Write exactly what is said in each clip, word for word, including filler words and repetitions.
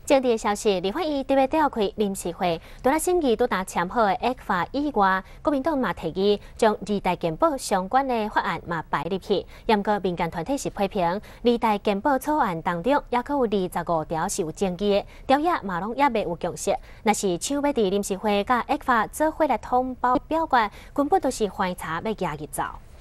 政治消息，立法院特别召开临时会，除了审议拄达签好的恶法以外，国民党嘛提议将二代健保相关的法案嘛摆入去。不过民间团体是批评，二代健保草案当中也阁有二十五条是有争议的，条约嘛拢也未有共识。若是想要伫临时会甲恶法做伙来通报表决，根本都是翻查要加入走。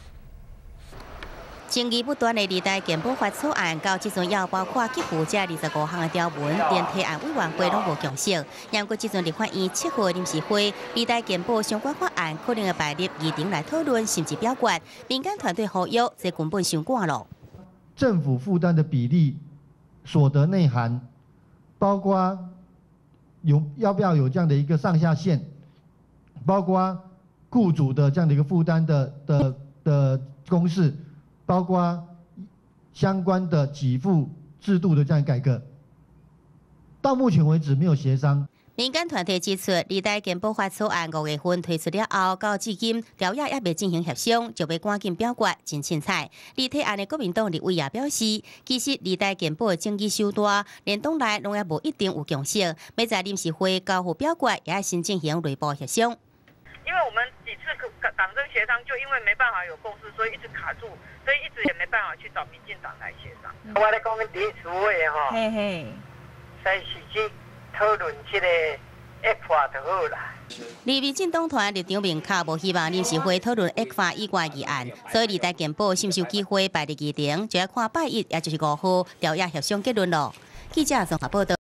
争议不断的二代健保法草案，到即阵也包括几乎这二十五项的条文，连提案委员会拢无共识。因过即阵立法院七号临时会，二代健保相关法案可能会摆入议程来讨论，甚至表决。民间团队呼吁，这根本伤赶了。 政府负担的比例、所得内涵，包括有要不要有这样的一个上下限，包括雇主的这样的一个负担的的的公式。 包括相关的给付制度的这样改革，到目前为止没有协商。 民间团体指出，二代健保法草案五月份推出了后，到至今条约也未进行协商，就要赶紧表决，真凊彩。而提案的国民党立委也表示，其实二代健保的争议伤大，连党内拢也无一定有共识，要在临时会交付表决，也要先进行内部协商。 因为我们几次党政协商，就因为没办法有共识，所以一直卡住，所以一直也没办法去找民进党来协商。 我来讲，第一次会哈，嘿嘿，再是去讨论这个恶法就好啦。 而民进党团立场明确，无希望临时会讨论恶法以外议案，所以二代健保是毋是有机会摆入议程，就要看拜一，也就是五号条约协商结论咯。记者综合报道。